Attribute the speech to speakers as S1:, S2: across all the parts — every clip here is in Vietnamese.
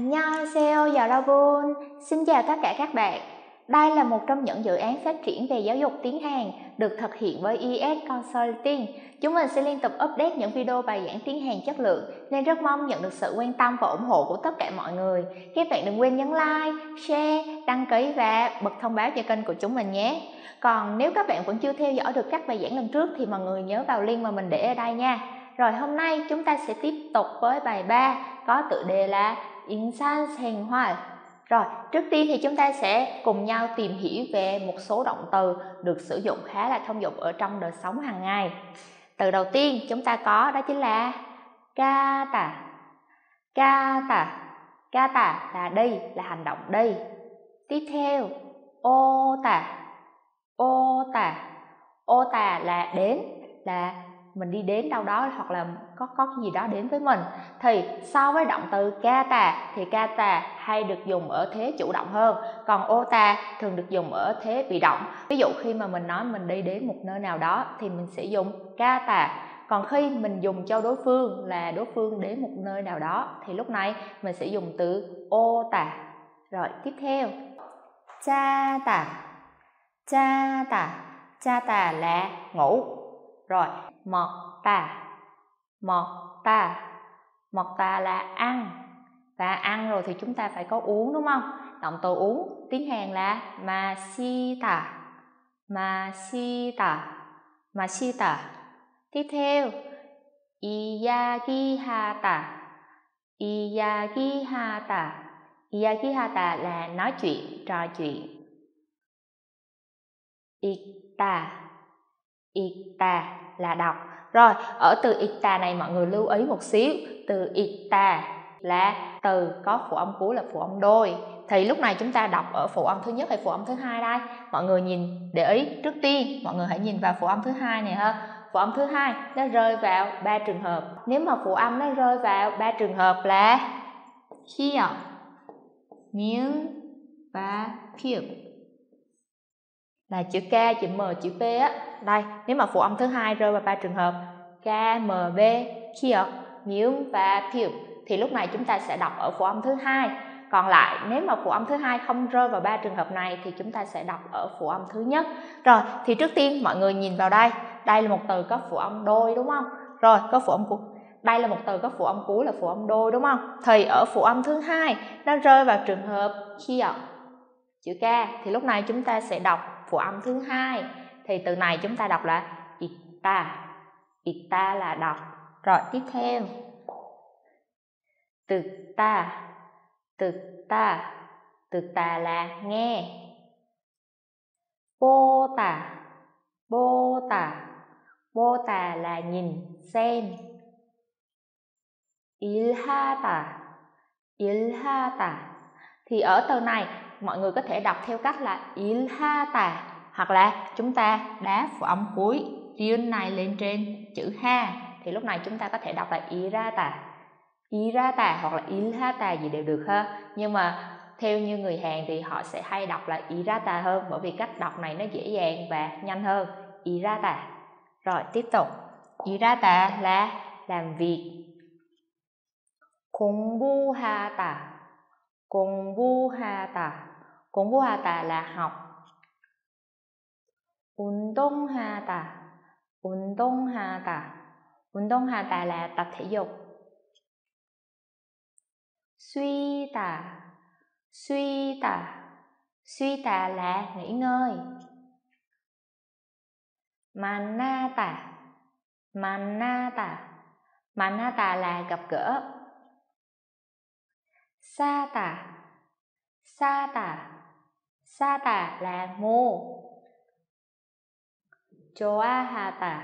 S1: 안녕하세요 여러분. Xin chào tất cả các bạn. Đây là một trong những dự án phát triển về giáo dục tiếng Hàn được thực hiện với ES Consulting. Chúng mình sẽ liên tục update những video bài giảng tiếng Hàn chất lượng nên rất mong nhận được sự quan tâm và ủng hộ của tất cả mọi người. Các bạn đừng quên nhấn like, share, đăng ký và bật thông báo cho kênh của chúng mình nhé. Còn nếu các bạn vẫn chưa theo dõi được các bài giảng lần trước thì mọi người nhớ vào link mà mình để ở đây nha. Rồi hôm nay chúng ta sẽ tiếp tục với bài 3 có tựa đề là 인산 생활. Rồi, trước tiên thì chúng ta sẽ cùng nhau tìm hiểu về một số động từ được sử dụng khá là thông dụng ở trong đời sống hàng ngày. Từ đầu tiên chúng ta có đó chính là 가다. 가다. 가다 là đi, là hành động đi. Tiếp theo, 오다. 오다. 오다 là đến, là mình đi đến đâu đó hoặc là có cái gì đó đến với mình. Thì so với động từ kata thì kata hay được dùng ở thế chủ động hơn, còn ota thường được dùng ở thế bị động. Ví dụ khi mà mình nói mình đi đến một nơi nào đó thì mình sẽ dùng kata. Còn khi mình dùng cho đối phương là đối phương đến một nơi nào đó thì lúc này mình sẽ dùng từ ota. Rồi tiếp theo, chata. Chata. Chata là ngủ. Rồi, 먹다. 먹다. 먹다 là ăn. Và ăn rồi thì chúng ta phải có uống đúng không? Động từ uống tiếng Hàn là 마시다. 마시다. 마시다. Tiếp theo, 이야기하다. 이야기하다. 이야기하다 là nói chuyện, trò chuyện. 읽다. 읽다 là đọc. Rồi, ở từ 읽다 này mọi người lưu ý một xíu. Từ 읽다 là từ có phụ âm cuối là phụ âm đôi. Thì lúc này chúng ta đọc ở phụ âm thứ nhất hay phụ âm thứ hai đây? Mọi người nhìn để ý. Trước tiên, mọi người hãy nhìn vào phụ âm thứ hai này ha. Phụ âm thứ hai nó rơi vào 3 trường hợp. Nếu mà phụ âm nó rơi vào 3 trường hợp là here, miếng và piu. Là chữ K, chữ M, chữ P á. Đây, nếu mà phụ âm thứ hai rơi vào 3 trường hợp K, M, B, kia, miếng và piu thì lúc này chúng ta sẽ đọc ở phụ âm thứ hai. Còn lại nếu mà phụ âm thứ hai không rơi vào 3 trường hợp này thì chúng ta sẽ đọc ở phụ âm thứ nhất. Rồi, thì trước tiên mọi người nhìn vào đây. Đây là một từ có phụ âm đôi đúng không? Rồi, có phụ âm cuối. Đây là một từ có phụ âm cuối là phụ âm đôi đúng không? Thì ở phụ âm thứ hai nó rơi vào trường hợp kia, chữ K thì lúc này chúng ta sẽ đọc phụ âm thứ hai. Thì từ này chúng ta đọc là ita. Ita là đọc. Rồi tiếp theo, 듣다. 듣다. 듣다 là nghe. 보다. 보다. 보다 là nhìn, xem. 일하다. 일하다. Thì ở từ này mọi người có thể đọc theo cách là ilhata, hoặc là chúng ta đá phụ âm cuối riêng này lên trên chữ ha thì lúc này chúng ta có thể đọc là irata. Irata hoặc là ilhata gì đều được ha. Nhưng mà theo như người Hàn thì họ sẽ hay đọc là irata hơn, bởi vì cách đọc này nó dễ dàng và nhanh hơn. Irata. Rồi tiếp tục. Irata là làm việc. 공부하다. 공부하다. 공부하다 là học. 운동하다. 운동하다. 운동하다 là tập thể dục. 쉬다. 쉬다. 쉬다 là nghỉ ngơi. 만나다. 만나다. 만나다 là gặp gỡ. 사다. 사다. 사다 là mua. 좋아하다.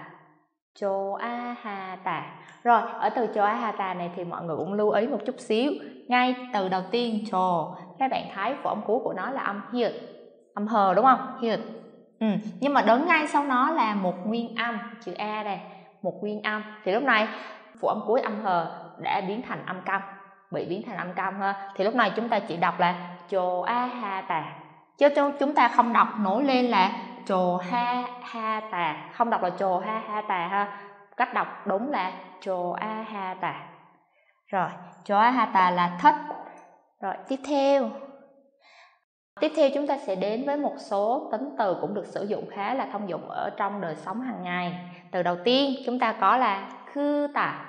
S1: 좋아하다. Rồi, ở từ 좋아하다 này thì mọi người cũng lưu ý một chút xíu. Ngay từ đầu tiên trò, các bạn thấy phụ âm cuối của nó là âm hiệt, âm hờ đúng không? Hiệt. Nhưng mà đứng ngay sau nó là một nguyên âm, chữ A đây, một nguyên âm. Thì lúc này phụ âm cuối âm hờ đã biến thành âm câm, bị biến thành âm câm ha. Thì lúc này chúng ta chỉ đọc là 좋아하다. Chứ chúng ta không đọc nổi lên là 좋아하다, không đọc là 좋아하다 ha. Cách đọc đúng là 좋아하다. Rồi, 좋아하다 là thích. Rồi, tiếp theo chúng ta sẽ đến với một số tính từ cũng được sử dụng khá là thông dụng ở trong đời sống hàng ngày. Từ đầu tiên chúng ta có là 크다.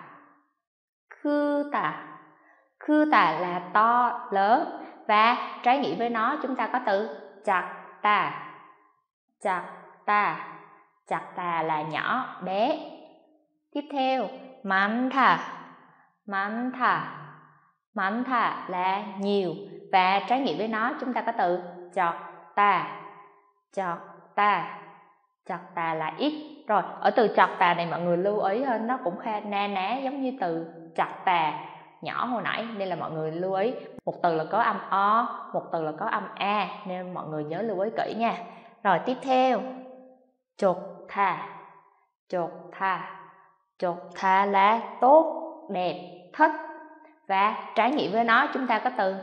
S1: 크다 là to, lớn, và trái nghĩa với nó chúng ta có từ 작다. 작다 là nhỏ, bé. Tiếp theo, 많다 là nhiều, và trái nghĩa với nó chúng ta có từ 적다 là ít. Rồi, ở từ 적다 này mọi người lưu ý hơn, nó cũng khá na ná giống như từ 적다 nhỏ hồi nãy, nên là mọi người lưu ý một từ là có âm o, một từ là có âm a, nên mọi người nhớ lưu ý kỹ nha. Rồi tiếp theo, 좋다 là tốt, đẹp, thích, và trái nghĩa với nó chúng ta có từ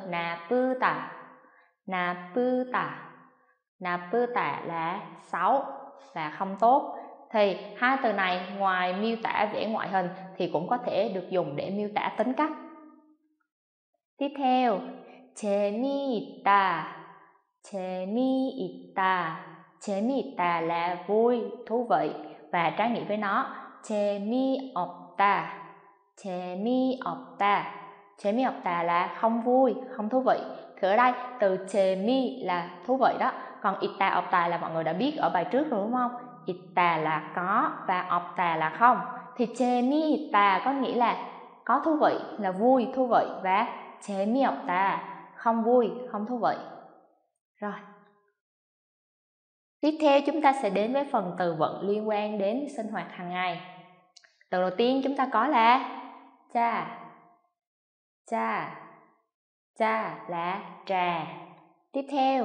S1: 나쁘다 là xấu và không tốt. Thì hai từ này ngoài miêu tả vẻ ngoại hình thì cũng có thể được dùng để miêu tả tính cách. Tiếp theo, 재미있다 là vui, thú vị, và trái nghĩa với nó 재미없다 là không vui, không thú vị. Thì ở đây từ 재미 là thú vị đó, còn 있다, 없다 là mọi người đã biết ở bài trước rồi đúng không? 있다 là có và 없다 là không. Thì 재미있다 có nghĩa là có thú vị, là vui, thú vị, và 재미없다 không vui, không thú vị. Rồi. Tiếp theo chúng ta sẽ đến với phần từ vựng liên quan đến sinh hoạt hàng ngày. Từ đầu tiên chúng ta có là cha là trà. Tiếp theo,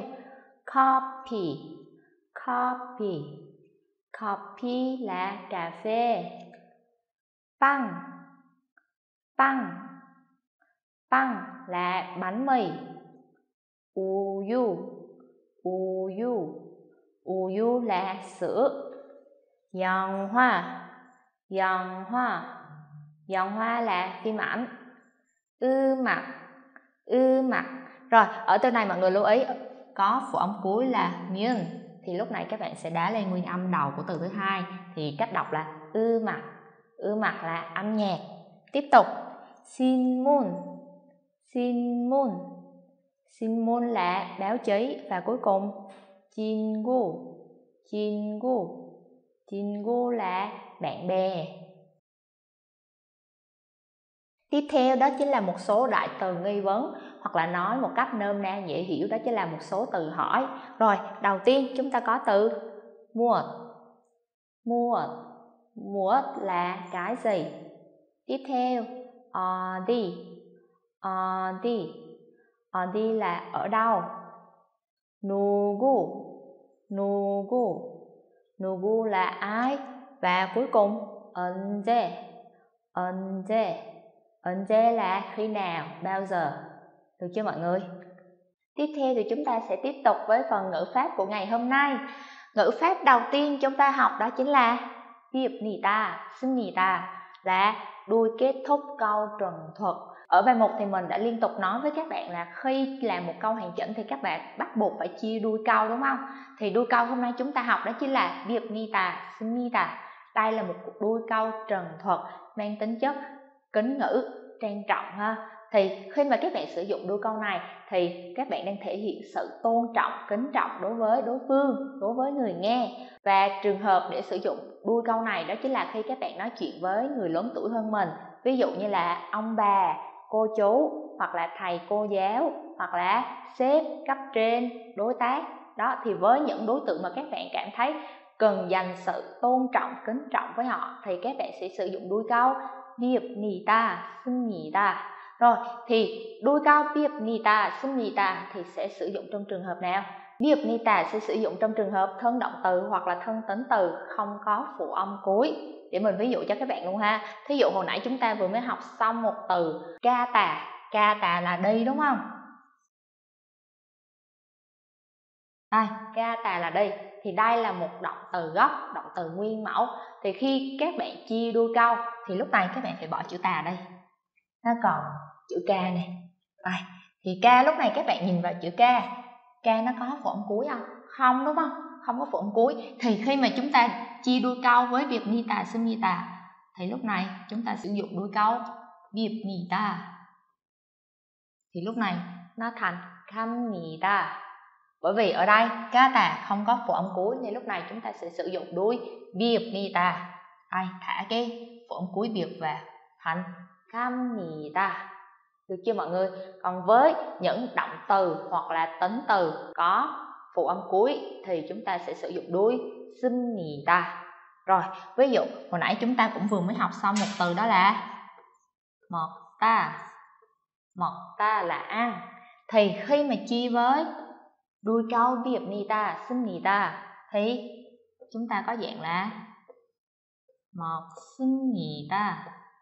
S1: coffee là cà phê. Băng là bánh mì. 우유 là sữa. 영화 là phim ảnh. 음악. Rồi, ở từ này mọi người lưu ý có phụ âm cuối là miên, thì lúc này các bạn sẽ đá lên nguyên âm đầu của từ thứ hai, thì cách đọc là 음악 là âm nhạc. Tiếp tục, 신문 là báo chí, và cuối cùng 친구 là bạn bè. Tiếp theo đó chính là một số đại từ nghi vấn, hoặc là nói một cách nôm na dễ hiểu đó chính là một số từ hỏi. Rồi, đầu tiên chúng ta có từ muộn là cái gì. Tiếp theo, 어디 là ở đâu. 누구 là ai, và cuối cùng 언제 là khi nào, bao giờ. Được chưa mọi người? Tiếp theo thì chúng ta sẽ tiếp tục với phần ngữ pháp của ngày hôm nay. Ngữ pháp đầu tiên chúng ta học đó chính là 씁니다, là đuôi kết thúc câu trần thuật. Ở bài 1 thì mình đã liên tục nói với các bạn là khi làm một câu hoàn chỉnh thì các bạn bắt buộc phải chia đuôi câu đúng không? Thì đuôi câu hôm nay chúng ta học đó chính là 씁니다. Đây là một đuôi câu trần thuật mang tính chất kính ngữ, trang trọng ha. Thì khi mà các bạn sử dụng đuôi câu này thì các bạn đang thể hiện sự tôn trọng, kính trọng đối với đối phương, đối với người nghe. Và trường hợp để sử dụng đuôi câu này đó chính là khi các bạn nói chuyện với người lớn tuổi hơn mình, ví dụ như là ông bà, cô chú, hoặc là thầy cô giáo, hoặc là sếp, cấp trên, đối tác. Đó, thì với những đối tượng mà các bạn cảm thấy cần dành sự tôn trọng, kính trọng với họ thì các bạn sẽ sử dụng đuôi câu 씁니다. Rồi, thì đuôi câu 씁니다 thì sẽ sử dụng trong trường hợp nào? 씁니다 sẽ sử dụng trong trường hợp thân động từ hoặc là thân tính từ không có phụ âm cuối. Để mình ví dụ cho các bạn luôn ha. Thí dụ hồi nãy chúng ta vừa mới học xong một từ ca tà là đi đúng không? Đây, ca tà là đi. Thì đây là một động từ gốc, động từ nguyên mẫu. Thì khi các bạn chia đuôi câu thì lúc này các bạn phải bỏ chữ tà đây. Nó còn chữ ca này. Đây. Thì ca lúc này các bạn nhìn vào chữ ca nó có phụ âm cuối không? Không, đúng không? Không có phụ âm cuối. Thì khi mà chúng ta chia đuôi câu với việc nita sumita thì lúc này chúng ta sử dụng đuôi câu việc nita. Thì lúc này nó thành kamnida. Bởi vì ở đây ca tà không có phụ âm cuối nên lúc này chúng ta sẽ sử dụng đuôi việc nita. Đây, thả cái phụ âm cuối việc vào thành kamnida. Được chưa mọi người? Còn với những động từ hoặc là tính từ có phụ âm cuối thì chúng ta sẽ sử dụng đuôi sumnida. Rồi, ví dụ hồi nãy chúng ta cũng vừa mới học xong một từ đó là 먹다 là ăn. Thì khi mà chia với đuôi câu việc nita, sumnida thì chúng ta có dạng là 먹습니다.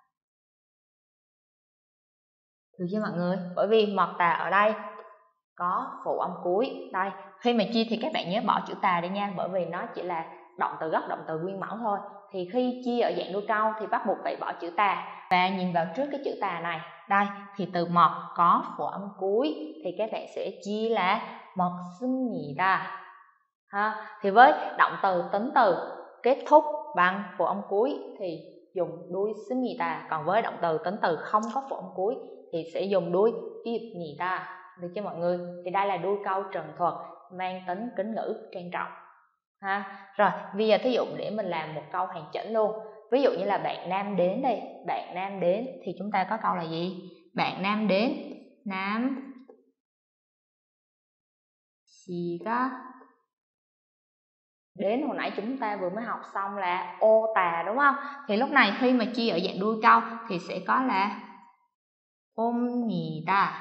S1: Được chưa mọi người? Bởi vì mọt tà ở đây có phụ âm cuối. Đây, khi mà chia thì các bạn nhớ bỏ chữ tà đi nha, bởi vì nó chỉ là động từ gốc, động từ nguyên mẫu thôi. Thì khi chia ở dạng đuôi câu thì bắt buộc phải bỏ chữ tà. Và nhìn vào trước cái chữ tà này, đây thì từ mọt có phụ âm cuối thì các bạn sẽ chia là 먹습니다. Ha, thì với động từ tính từ kết thúc bằng phụ âm cuối thì dùng đuôi 씁니다. Còn với động từ tính từ không có phụ âm cuối thì sẽ dùng đuôi 입니다. Được chưa mọi người? Thì đây là đuôi câu trần thuật mang tính kính ngữ trang trọng. Ha. Rồi, bây giờ thí dụ để mình làm một câu hoàn chỉnh luôn. Ví dụ như là bạn nam đến đây, bạn nam đến thì chúng ta có câu là gì? Bạn nam đến, nam 씨가 đến, hồi nãy chúng ta vừa mới học xong là ô tà đúng không? Thì lúc này khi mà chia ở dạng đuôi câu thì sẽ có là 옵니다.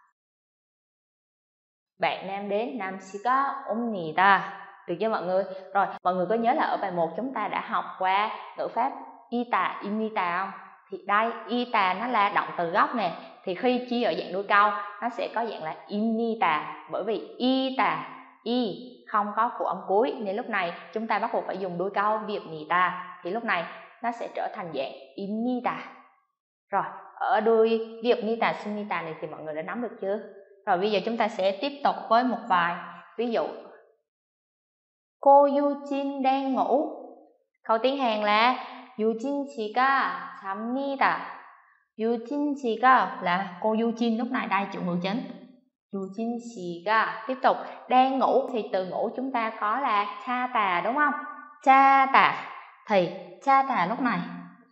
S1: Bạn nam đến, nam 씨가 옵니다. Được chưa mọi người? Rồi, mọi người có nhớ là ở bài 1 chúng ta đã học qua ngữ pháp ita, imita không? Thì đây, ita nó là động từ gốc nè. Thì khi chia ở dạng đuôi câu nó sẽ có dạng là imita. Bởi vì ita, i không có phụ âm cuối nên lúc này chúng ta bắt buộc phải dùng đuôi câu việc nita. Thì lúc này nó sẽ trở thành dạng imita. Rồi, ở đuôi việc nita, sumnita này thì mọi người đã nắm được chưa? Rồi bây giờ chúng ta sẽ tiếp tục với một vài ví dụ. Cô Yujin đang ngủ. Câu tiếng Hàn là Yujin 씨가 잡니다. Yujin 씨가 là cô Yujin, lúc này đây chủ ngữ chính. Yujin 씨가 tiếp tục đang ngủ thì từ ngủ chúng ta có là cha tà đúng không? Cha tà thì cha tà lúc này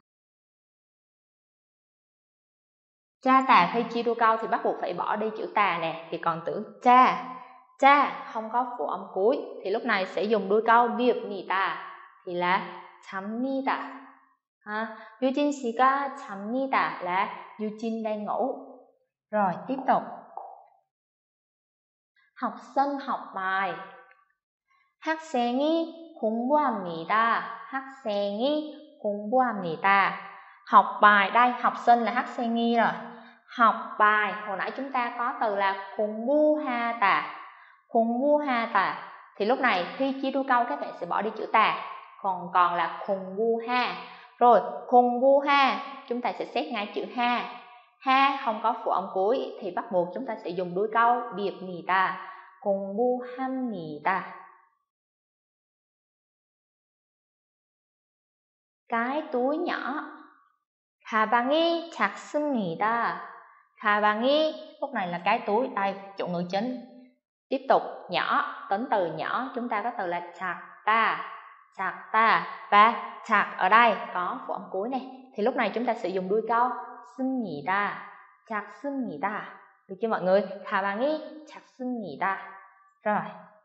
S1: cha tà khi chia đuôi câu thì bắt buộc phải bỏ đi chữ tà nè, thì còn từ cha không có phụ âm cuối thì lúc này sẽ dùng đuôi câu việc thì là 잡니다. Ha, Yujin 씨가 잡니다 là Yujin đang ngủ. Rồi tiếp tục. Học sinh học bài. 학생이 공부합니다. 학생이 공부합니다. Học bài, đây học sinh là 학생이 rồi. Học bài, hồi nãy chúng ta có từ là 공부하다. 공부하다. Thì lúc này khi chia đuôi câu các bạn sẽ bỏ đi chữ tà, còn là 공부하. Rồi, 공부하 chúng ta sẽ xét ngay chữ ha không có phụ âm cuối thì bắt buộc chúng ta sẽ dùng đuôi câu việc 공부합니다. Cái túi nhỏ. 가방이 작습니다. 가방이 lúc này là cái túi, đây chủ ngữ chính. Tiếp tục nhỏ, tính từ nhỏ chúng ta có từ là 작다 và 작다 ở đây có phụ âm cuối này. Thì lúc này chúng ta sẽ dùng đuôi câu 씁니다. 작습니다. Được chưa mọi người? 가방이 작습니다. Rồi.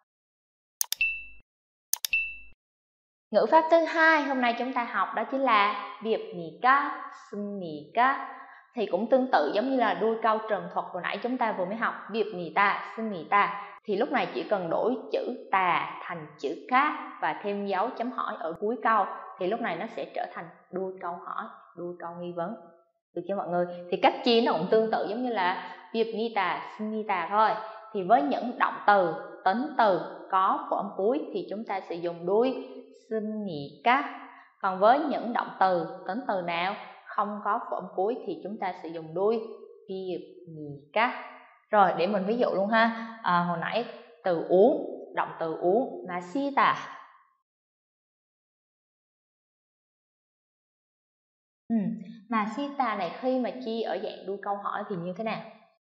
S1: Ngữ pháp thứ hai hôm nay chúng ta học đó chính là việc 씁니까. Thì cũng tương tự giống như là đuôi câu trần thuật hồi nãy chúng ta vừa mới học việc 씁니까. Thì lúc này chỉ cần đổi chữ tà thành chữ cá và thêm dấu chấm hỏi ở cuối câu thì lúc này nó sẽ trở thành đuôi câu hỏi, đuôi câu nghi vấn. Được chưa mọi người? Thì cách chia nó cũng tương tự giống như là việc 씁니다 thôi. Thì với những động từ, tính từ có phụ âm cuối thì chúng ta sẽ dùng đuôi 씁니까. Còn với những động từ, tính từ nào không có phụ âm cuối thì chúng ta sẽ dùng đuôi việc. Rồi để mình ví dụ luôn ha. Hồi nãy từ uống, động từ uống 마시다. 마시다 này khi mà chi ở dạng đuôi câu hỏi thì như thế nào?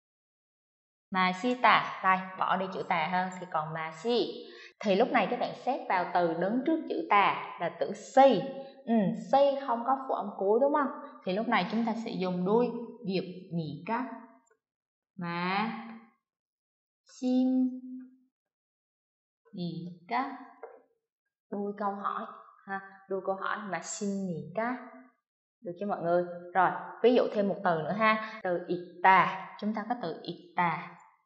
S1: 마시다, đây bỏ đi chữ tà ha, thì còn 마시. Thì lúc này các bạn xét vào từ đứng trước chữ tà là từ si. Si không có phụ âm cuối đúng không? Thì lúc này chúng ta sẽ dùng đuôi điệp 니까 마시니까, đuôi câu hỏi ha, đuôi câu hỏi 마시니까, được chưa mọi người? Rồi ví dụ thêm một từ nữa ha, từ 있다, chúng ta có từ 있다,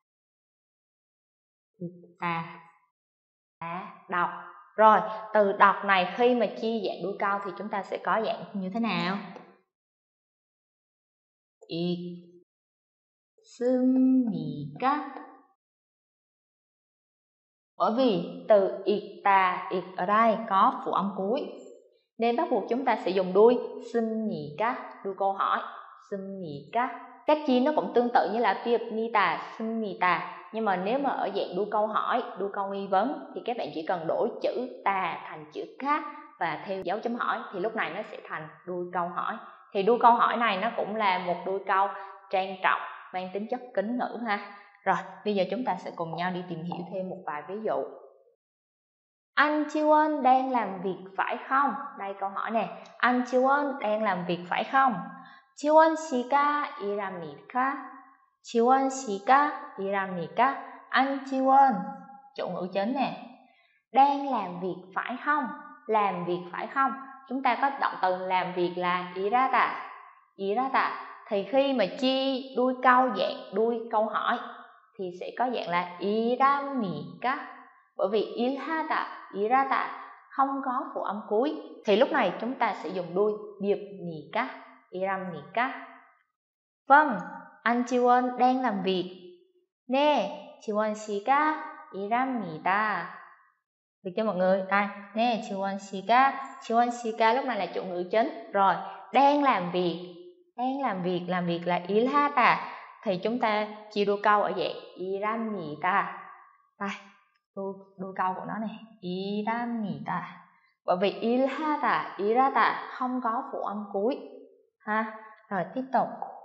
S1: đọc. Rồi từ đọc này khi mà chia dạng đuôi câu thì chúng ta sẽ có dạng như thế nào? 읽습니까? Bởi vì từ 있다, ở đây có phụ âm cuối nên bắt buộc chúng ta sẽ dùng đuôi 씁니까, đuôi câu hỏi 씁니까. Cách chia nó cũng tương tự như là 비읍니다, 씁니다. Nhưng mà nếu mà ở dạng đuôi câu hỏi, đuôi câu nghi vấn thì các bạn chỉ cần đổi chữ tà thành chữ khác và theo dấu chấm hỏi thì lúc này nó sẽ thành đuôi câu hỏi. Thì đuôi câu hỏi này nó cũng là một đuôi câu trang trọng, mang tính chất kính ngữ ha. Rồi, bây giờ chúng ta sẽ cùng nhau đi tìm hiểu thêm một vài ví dụ. Anh Chiwon đang làm việc phải không? Đây câu hỏi nè. Anh Chiwon đang làm việc phải không? Chiwon 씨가 일합니까? Chiwon 씨가 일합니까? Anh Chiwon, chủ ngữ chính nè. Đang làm việc phải không? Làm việc phải không? Chúng ta có động từ làm việc là 일하다. 일하다. Thì khi mà chia đuôi câu dạng đuôi câu hỏi thì sẽ có dạng là 일합니까? Bởi vì 일하다, 일하다 không có phụ âm cuối thì lúc này chúng ta sẽ dùng đuôi 비읍니까, 일합니까. Vâng, anh Chiwon đang làm việc. 네, 지원 씨가 일합니다. Được chưa mọi người? Đây, 네, 지원 씨가 lúc này là chủ ngữ chính. Rồi, đang làm việc. Đang làm việc là 일하다. Thì chúng ta chia đuôi câu ở dạng 일합니다. Đây, đuôi câu của nó này, 일합니다. Bởi vì 일하다 không có phụ âm cuối ha. Rồi tiếp tục.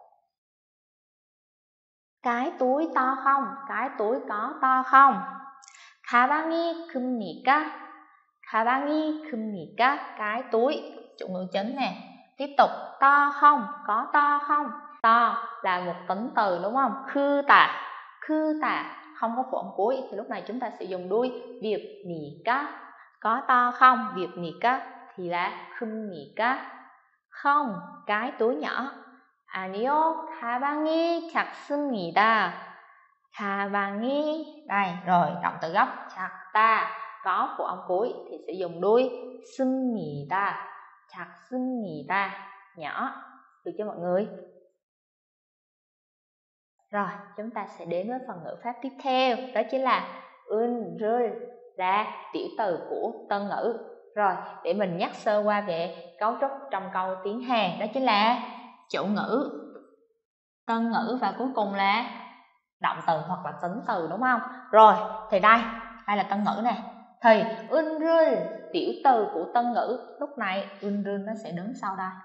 S1: Cái túi to không? Cái túi có to không? 가방이 큽니까? 가방이 큽니까? Cái túi, chủ ngữ chính nè. Tiếp tục, to không? Có to không? To là một tính từ đúng không? 크다 không có phụ âm cuối thì lúc này chúng ta sẽ dùng đuôi 비읍니까. Có to không? 비읍니까 thì là 큽니까. Không, cái túi nhỏ. 아니요, 가방이 작습니다. 가방이, đây rồi, động từ gốc 작다 có phụ âm cuối thì sẽ dùng đuôi 씁니다. 작습니다, nhỏ. Được chưa mọi người? Rồi, chúng ta sẽ đến với phần ngữ pháp tiếp theo, đó chính là rơi là tiểu từ của tân ngữ. Rồi, để mình nhắc sơ qua về cấu trúc trong câu tiếng Hàn, đó chính là chủ ngữ, tân ngữ và cuối cùng là động từ hoặc là tính từ đúng không? Rồi, thì đây là tân ngữ này. Thì rơi tiểu từ của tân ngữ, lúc này rơi nó sẽ đứng sau đây.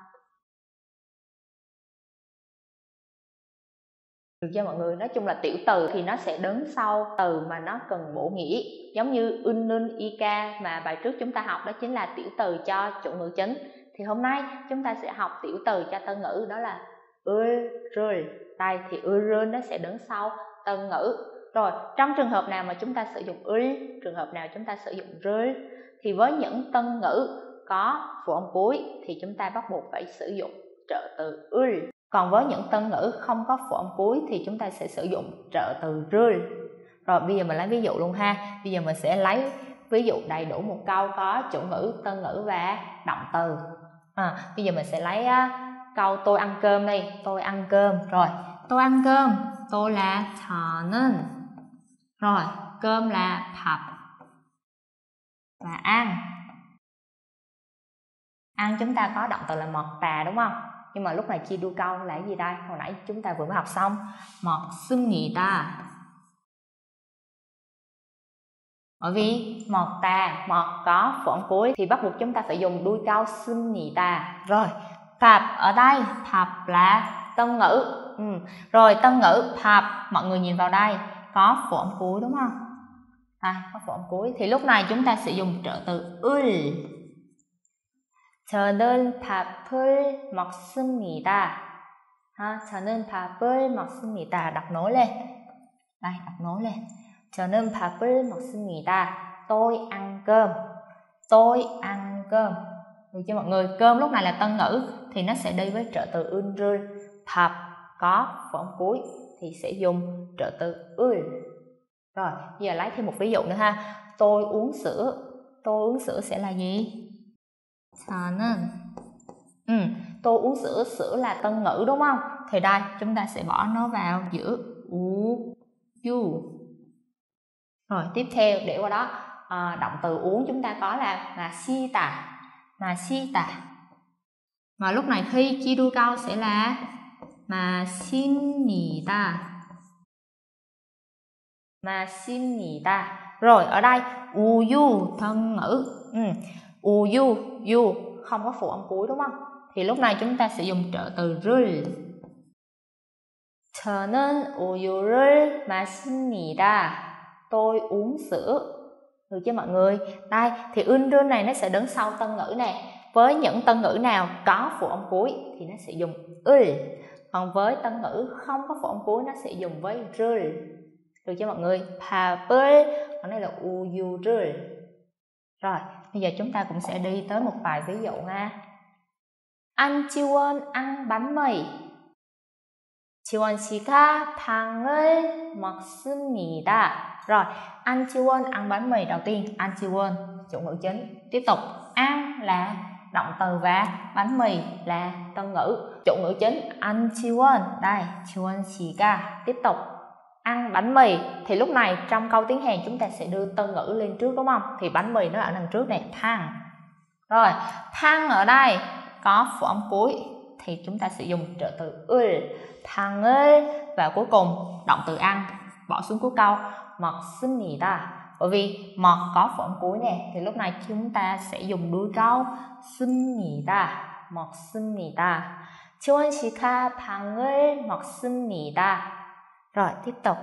S1: Được chưa mọi người? Nói chung là tiểu từ thì nó sẽ đứng sau từ mà nó cần bổ nghĩa. Giống như unun, ika mà bài trước chúng ta học đó chính là tiểu từ cho chủ ngữ chính. Thì hôm nay chúng ta sẽ học tiểu từ cho tân ngữ, đó là rơi. Đây thì rơi nó sẽ đứng sau tân ngữ. Rồi, trong trường hợp nào mà chúng ta sử dụng trường hợp nào chúng ta sử dụng rơi, thì với những tân ngữ có phụ âm cuối thì chúng ta bắt buộc phải sử dụng trợ từ Còn với những tân ngữ không có phụ âm cuối thì chúng ta sẽ sử dụng trợ từ rơi. Rồi bây giờ mình lấy ví dụ luôn ha. Bây giờ mình sẽ lấy ví dụ đầy đủ một câu có chủ ngữ, tân ngữ và động từ. Bây giờ mình sẽ lấy câu tôi ăn cơm đi. Tôi ăn cơm. Rồi, tôi ăn cơm. Tôi là 저는. Rồi, cơm là 밥. Và ăn. Ăn chúng ta có động từ là 먹다 đúng không? Nhưng mà lúc này chia đuôi câu là cái gì đây? Hồi nãy chúng ta vừa mới học xong. 먹습니다. Bởi vì mọt có phụ âm cuối thì bắt buộc chúng ta phải dùng đuôi câu 씁니다. Rồi, 밥 ở đây, 밥 là tân ngữ. Rồi tân ngữ 밥, mọi người nhìn vào đây có phụ âm cuối đúng không? Đây, có phụ âm cuối thì lúc này chúng ta sẽ dùng trợ từ 을. 저는 밥을 먹습니다. 저는 밥을 먹습니다. Đọc nối lên. Đây, đọc nối lên. 저는 밥을 먹습니다. Tôi ăn cơm. Tôi ăn cơm. Được chưa mọi người? Cơm lúc này là tân ngữ thì nó sẽ đi với trợ từ 을. 밥 có phụ âm cuối thì sẽ dùng trợ từ 을. Rồi, bây giờ lấy thêm một ví dụ nữa ha. Tôi uống sữa. Tôi uống sữa sẽ là gì? 저는 tôi uống sữa, sữa là tân ngữ đúng không? Thì đây chúng ta sẽ bỏ nó vào giữa you. Rồi tiếp theo để qua đó động từ uống chúng ta có là 마시다. Mà lúc này khi chia đuôi câu sẽ là 마십니다. Rồi ở đây uyu tân ngữ. uyu không có phụ âm cuối đúng không? Thì lúc này chúng ta sẽ dùng trợ từ 를. 저는 우유를 마십니다. Tôi uống sữa. Được chưa mọi người? Đây thì 을 này nó sẽ đứng sau tân ngữ này. Với những tân ngữ nào có phụ âm cuối thì nó sẽ dùng 을. Còn với tân ngữ không có phụ âm cuối nó sẽ dùng với 를. Được chưa mọi người? 밥을, ở đây là 우유를. Rồi, bây giờ chúng ta cũng sẽ đi tới một vài ví dụ ha. ăn 지원 ăn bánh mì. 지원 씨가 빵을 먹습니다. Rồi, ăn 지원 ăn bánh mì đầu tiên, ăn 지원 chủ ngữ chính. Tiếp tục, ăn là động từ và bánh mì là tân ngữ. Chủ ngữ chính ăn 지원. Đây, 지원 씨가. Tiếp tục, ăn bánh mì thì lúc này trong câu tiếng Hàn chúng ta sẽ đưa tân ngữ lên trước đúng không? Thì bánh mì nó ở đằng trước này, thang. Rồi, thang ở đây có phụ âm cuối thì chúng ta sẽ dùng trợ từ 을, thang을 và cuối cùng động từ ăn bỏ xuống cuối câu 먹습니다. Bởi vì mọt có phụ âm cuối nè thì lúc này chúng ta sẽ dùng đuôi câu 씁니다, 먹습니다. 지원 씨가 빵을 먹습니다. Rồi tiếp tục.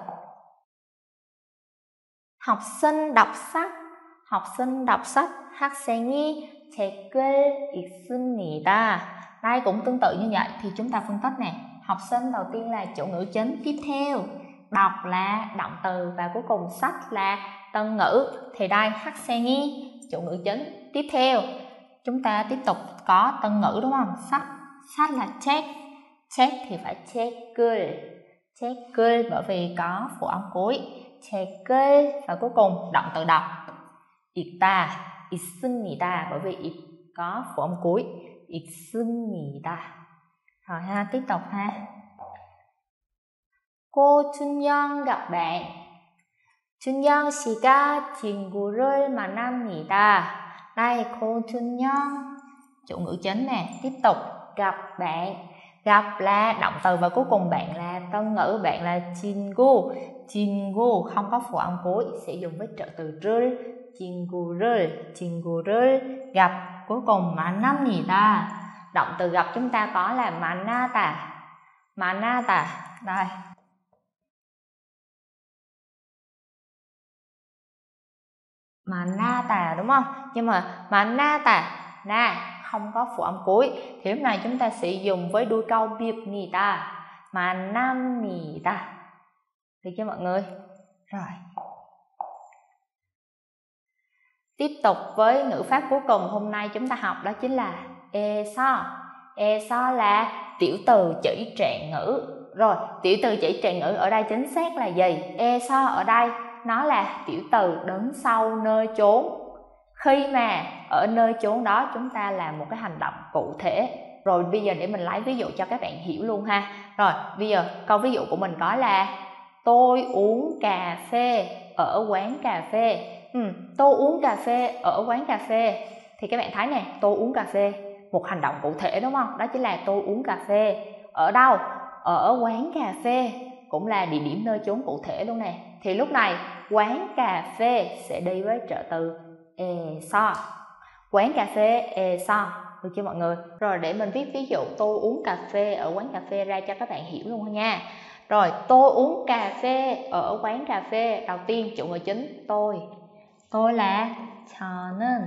S1: học sinh đọc sách. học sinh đọc sách. 학생이 책을 읽습니다. Đây cũng tương tự như vậy thì chúng ta phân tích nè. Học sinh đầu tiên là chủ ngữ chính, tiếp theo đọc là động từ và cuối cùng sách là tân ngữ. Thì đây 학생이 chủ ngữ chính, tiếp theo chúng ta tiếp tục có tân ngữ đúng không? Sách là 책. 책 thì phải 책을 bởi vì có phụ âm cuối. 책을 và cuối cùng động từ đọc. 읽다, 읽습니다 bởi vì có phụ âm cuối. 읽습니다. Rồi ha, tiếp tục ha. cô Chunyoung gặp bạn. Chunyoung 씨가 친구를 만납니다. Đây, cô Chunyoung chủ ngữ chính nè. Tiếp tục, gặp bạn. Gặp là động từ và cuối cùng bạn là tân ngữ, bạn là 친구. 친구 không có phụ âm cuối sẽ dùng với trợ từ 를. 친구를 gặp. Cuối cùng 만납니다. Động từ gặp chúng ta có là 만나다. Đây. 만나다 đúng không? Nhưng mà 만나다 không có phụ âm cuối thì lúc này chúng ta sẽ dùng với đuôi câu 빕니다. 만납니다. Được chưa mọi người? Rồi. Tiếp tục với ngữ pháp cuối cùng hôm nay chúng ta học đó chính là 에서. 에서 là tiểu từ chỉ trạng ngữ. Rồi, tiểu từ chỉ trạng ngữ ở đây chính xác là gì? 에서 ở đây nó là tiểu từ đứng sau nơi chốn. Khi mà ở nơi chốn đó chúng ta làm một cái hành động cụ thể. Rồi bây giờ để mình lấy ví dụ cho các bạn hiểu luôn ha. Rồi, bây giờ câu ví dụ của mình có là tôi uống cà phê ở quán cà phê. Tôi uống cà phê ở quán cà phê. Thì các bạn thấy nè, tôi uống cà phê. một hành động cụ thể đúng không? Đó chính là tôi uống cà phê. Ở đâu? Ở quán cà phê, cũng là địa điểm nơi chốn cụ thể luôn nè. Thì lúc này quán cà phê sẽ đi với trợ từ 에서. Quán cà phê 에서, được chưa mọi người? Rồi để mình viết ví dụ tôi uống cà phê ở quán cà phê ra cho các bạn hiểu luôn nha. Rồi tôi uống cà phê ở quán cà phê. Đầu tiên chủ ngữ chính tôi là 저는.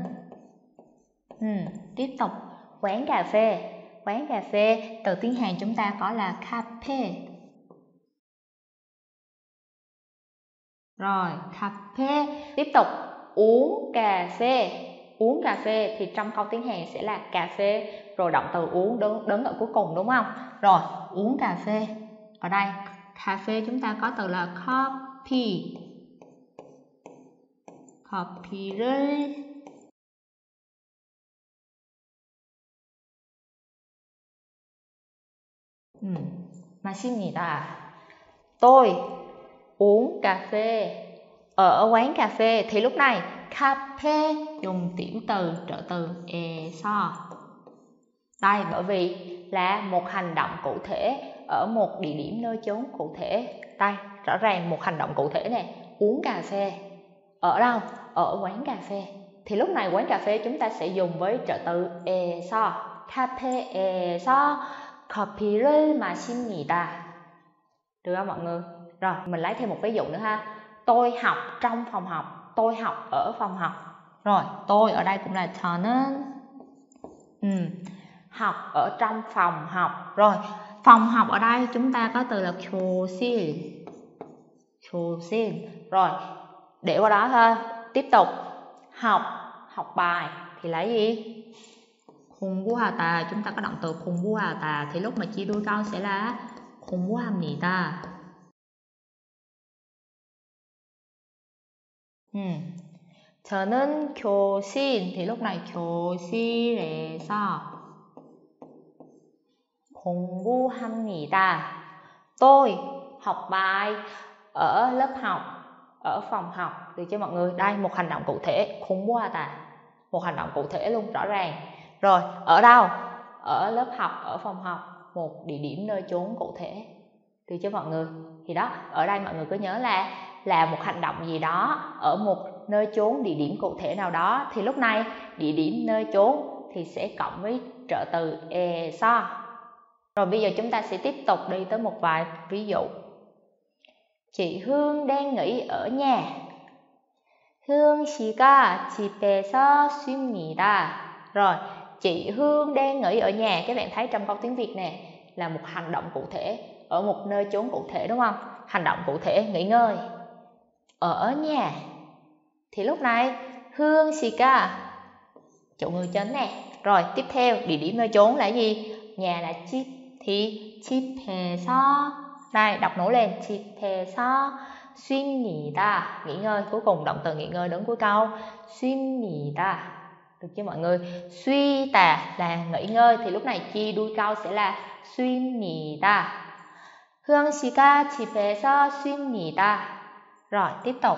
S1: Tiếp tục quán cà phê. Quán cà phê từ tiếng Hàn chúng ta có là cafe. Rồi cafe. Tiếp tục uống cà phê. Uống cà phê thì trong câu tiếng Hàn sẽ là cà phê, rồi động từ uống đứng ở cuối cùng đúng không? Rồi uống cà phê. Ở đây cà phê chúng ta có từ là coffee. 커피를 마십니다. Tôi uống cà phê ở quán cà phê. Thì lúc này cafe dùng tiểu từ trợ từ 에서. Đây, bởi vì là một hành động cụ thể ở một địa điểm nơi chốn cụ thể. Đây, rõ ràng một hành động cụ thể nè, uống cà phê. Ở đâu? Ở quán cà phê. Thì lúc này quán cà phê chúng ta sẽ dùng với trợ từ 에서. 카페에서 커피를 마십니다. Được không mọi người? Rồi, mình lấy thêm một ví dụ nữa ha. Tôi học trong phòng học. Tôi học ở phòng học. Rồi, tôi ở đây cũng là 저는. Học ở trong phòng học. Rồi, phòng học ở đây chúng ta có từ là 교실. 교실. Rồi, để qua đó thôi. Tiếp tục. Học bài thì lấy gì? 공부하다. Chúng ta có động từ 공부하다. Thì lúc mà chia đuôi câu sẽ là 공부합니다. 저는 교실. Thì lúc này 교실에서 공부합니다. Tôi học bài ở lớp học, ở phòng học. Được chưa mọi người? Đây, một hành động cụ thể. 공부하다. Một hành động cụ thể luôn, rõ ràng. Rồi, ở đâu? Ở lớp học, ở phòng học. Một địa điểm nơi chốn cụ thể. Được chưa mọi người? Thì đó, ở đây mọi người cứ nhớ là một hành động gì đó ở một nơi chốn địa điểm cụ thể nào đó. Thì lúc này địa điểm nơi chốn thì sẽ cộng với trợ từ 에서. Rồi bây giờ chúng ta sẽ tiếp tục đi tới một vài ví dụ. Chị Hương đang nghỉ ở nhà. Hương 씨가 집에서 쉽니다. Rồi, chị Hương đang nghỉ ở nhà. Các bạn thấy trong câu tiếng Việt nè, là một hành động cụ thể ở một nơi chốn cụ thể đúng không? Hành động cụ thể nghỉ ngơi ở nhà. Thì lúc này Hương 씨가 chủ ngữ chính nè. Rồi tiếp theo địa điểm nơi chốn là gì? Nhà là 집. Thì 집에서, đây đọc nổi lên, 집에서 쉽니다. Nghỉ ngơi. Cuối cùng động từ nghỉ ngơi đứng cuối câu. 쉽니다. Được chưa mọi người? 쉬다 là nghỉ ngơi. Thì lúc này chia đuôi câu sẽ là 쉽니다. Hương 씨가 집에서 쉽니다. Rồi tiếp tục.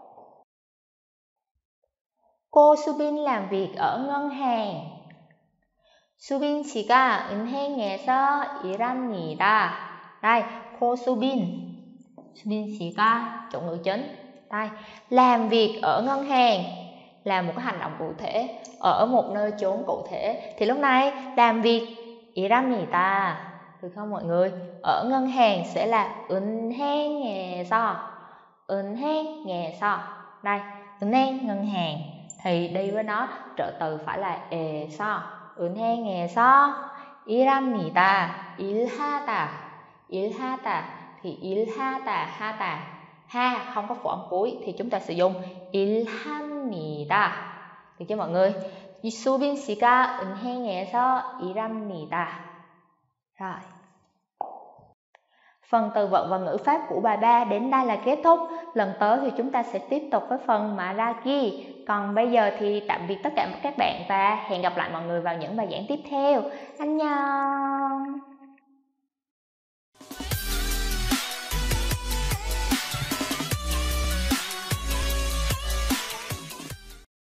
S1: Cô Subin làm việc ở ngân hàng. 수빈 씨가 은행에서 일합니다. Đây, cô Subin. Subin 씨가 chủ ngữ chính. Đây, làm việc ở ngân hàng là một cái hành động cụ thể ở một nơi chốn cụ thể. Thì lúc này làm việc 일합니다. Được không mọi người? Ở ngân hàng sẽ là 은행에서. 은행에서. Đây, 은행 ngân hàng thì đi với nó trợ từ phải là 에서. 은행에서 일합니다. 일하다. 일하다 thì 일하다, 하다. Ha không có phụ âm cuối thì chúng ta sử dụng 일합니다. Được chưa mọi người? 수빈 씨가 은행에서 일합니다. Rồi. Phần từ vựng và ngữ pháp của bài 3 đến đây là kết thúc. Lần tới thì chúng ta sẽ tiếp tục với phần 말하기. Còn bây giờ thì tạm biệt tất cả các bạn và hẹn gặp lại mọi người vào những bài giảng tiếp theo. 안녕.